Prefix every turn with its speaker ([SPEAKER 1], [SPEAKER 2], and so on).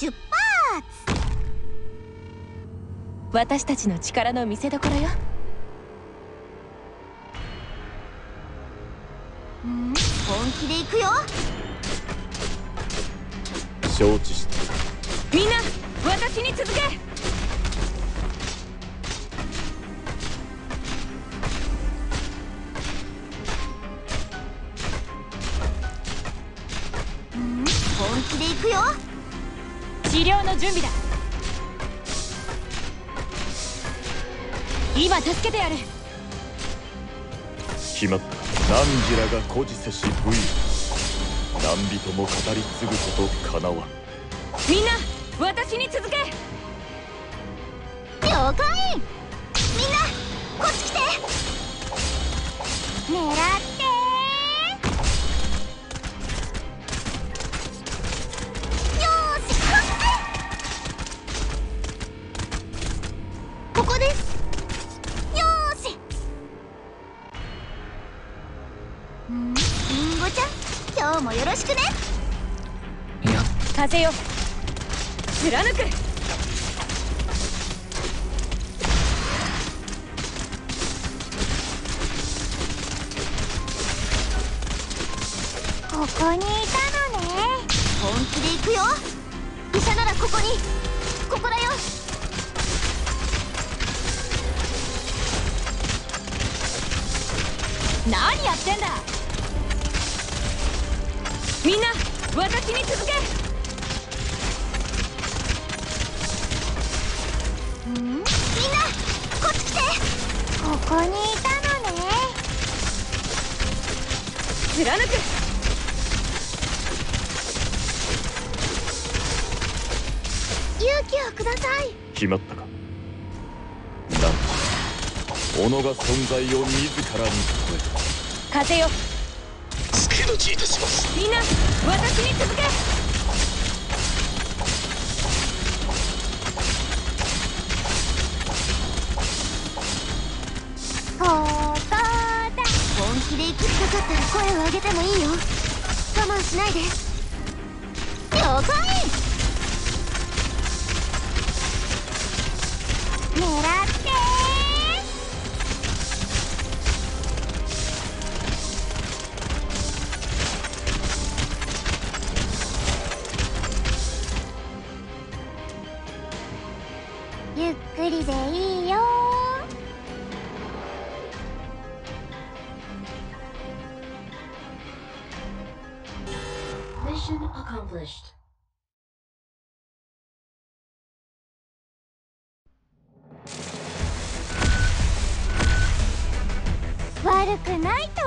[SPEAKER 1] 出発。
[SPEAKER 2] 私たちの力の見せ所よ。
[SPEAKER 1] 本気で行くよ。
[SPEAKER 3] 承知した。
[SPEAKER 2] みんな私に続け。
[SPEAKER 1] 本気で行くよ。
[SPEAKER 2] 治療の準備だ。今助けてやる。
[SPEAKER 3] 決まった。汝らが孤児せし武勇、何人も語り継ぐことかなわん。
[SPEAKER 2] みんな私に続け。
[SPEAKER 1] 了解。みんなこっち来て。狙ってよーし、ここです。よーし。りんごちゃん、今日もよろしくね。
[SPEAKER 2] 風よ貫く。
[SPEAKER 1] ここにいたのね。本気で行くよ。医者ならここに。ここだよ。
[SPEAKER 2] 何やってんだ。みんな私に続け。
[SPEAKER 1] みんなこっち来て。ここにいたのね。
[SPEAKER 2] 貫く。
[SPEAKER 1] 勇気をください。
[SPEAKER 3] 決まったか。汝が存在を自らに例えた。
[SPEAKER 2] 風よ
[SPEAKER 4] 助立ちいたします。
[SPEAKER 2] みんな私に続け。
[SPEAKER 1] ここだ。本気で行くしかかったら声を上げてもいいよ。我慢しないで。了解。狙ってゆっくりでいいよ。
[SPEAKER 5] Mission accomplished.
[SPEAKER 1] 悪くないと